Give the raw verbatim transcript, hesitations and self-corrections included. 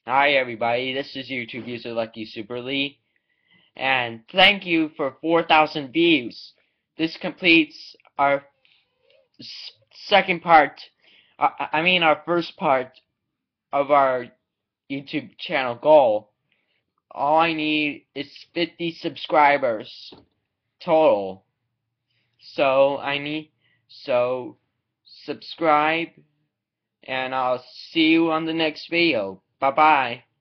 Hi everybody, this is YouTube user luckysuperlee, and thank you for four thousand views. This completes our second part, uh, I mean our first part of our YouTube channel goal. All I need is fifty subscribers total. So I need, so subscribe, and I'll see you on the next video. Bye bye.